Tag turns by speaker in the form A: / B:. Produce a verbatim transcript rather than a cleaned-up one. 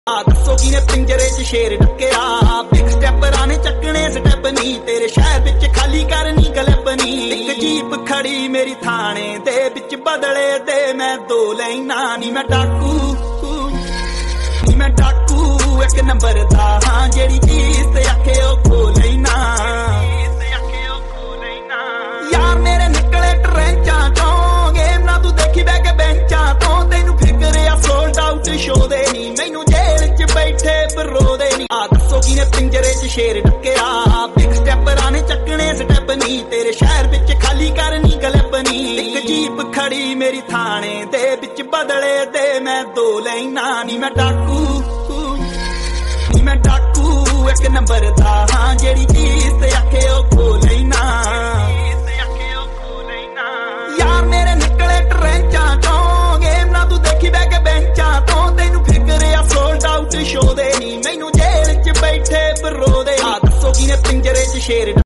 A: आ दसो किने पिंजरे च शेर ढक्या बिग स्टैपरां ने चकने स्टैप नी तेरे शहर विच खाली करनी गलप नी इक जीप खड़ी मेरी थाने दे विच बदले दे मैं दो लाइना नी मैं डाकू नी मैं डाकू एक नंबर दा हां जेड़ी चीज ते आखे ओ खो लेना यार मेरे निकले ट्रेंचां चों गेम ना तू देखी बैठ के बेंचां तो तैनू फिकर आ सोल्ड आउट शो दे नी मैनू जेल च बैठे बरो दे नी आ दसो किने पिंजरे च शेर ढक्या बिग स्टैपरां ने चकने स्टैप नी तेरे शहर विच खाली करनी गलप नी इक जीप खड़ी मेरी थाने दे विच बदले दे मैं दो लाइना नी मैं डाकू नी मैं डाकू एक नंबर दा हां जेड़ी चीज ते आखे ओ खो लेना यार मेरे निकले ट्रेंचां चों गेम ना तू देखी बैठ के बेंचां तो तैनू फिकर आ सोल्ड आउट शो दे नी मैनू जेल च बैठे बरो दे आ दसो किने पिंजरे च शेर